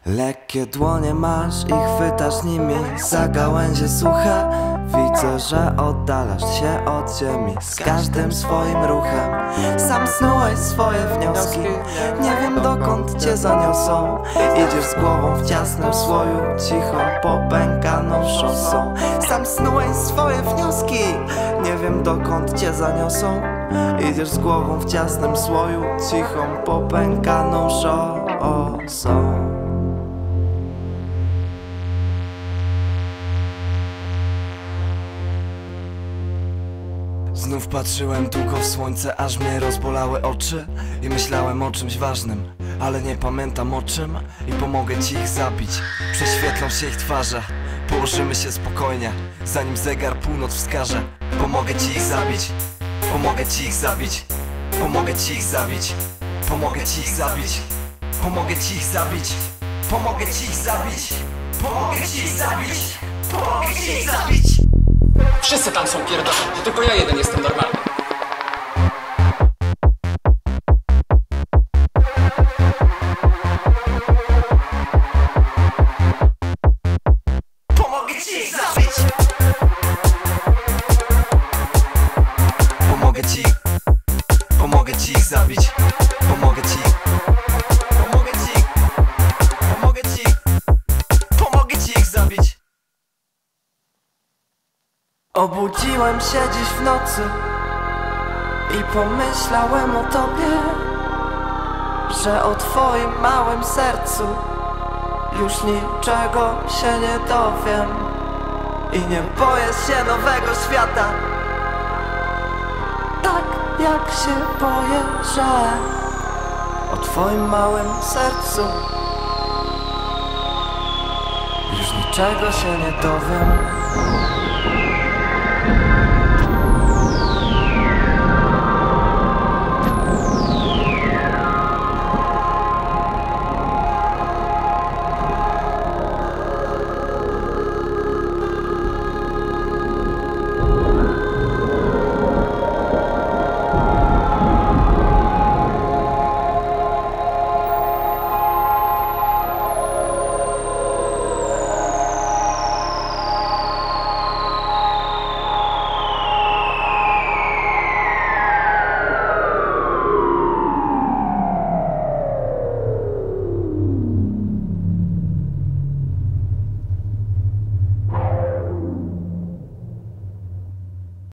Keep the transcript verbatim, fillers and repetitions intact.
Lekkie dłonie masz i chwytasz nimi za gałęzie suche. Widzę, że oddalasz się od ziemi z każdym swoim ruchem. Sam snułeś swoje wnioski, nie wiem dokąd cię zaniosą. Idziesz z głową w ciasnym słoju, cicho popękaną szosą. Sam snułeś swoje wnioski, nie wiem dokąd cię zaniosą. Idziesz z głową w ciasnym słoju, cichą popękaną szosą. Znów patrzyłem długo w słońce, aż mnie rozbolały oczy. I myślałem o czymś ważnym, ale nie pamiętam o czym. I pomogę ci ich zabić, prześwietlą się ich twarze. Położymy się spokojnie, zanim zegar północ wskaże. Pomogę ci ich zabić, pomogę ci ich zabić, pomogę ci ich zabić, pomogę ci ich zabić, pomogę ci ich zabić, pomogę ci ich zabić, pomogę ci ich zabić, pomogę ci ich zabić. Wszyscy tam są pierdolni, tylko ja jeden jestem normalny. Pomogę ci ich zabić. Pomogę ci, pomogę ci ich zabić. Pomogę ci, pomogę ci, pomogę ci, pomogę ci ich zabić. Obudziłem się dziś w nocy i pomyślałem o tobie, że o twoim małym sercu już niczego się nie dowiem. I nie boję się nowego świata, tak jak się boję, że o twoim małym sercu już niczego się nie dowiem.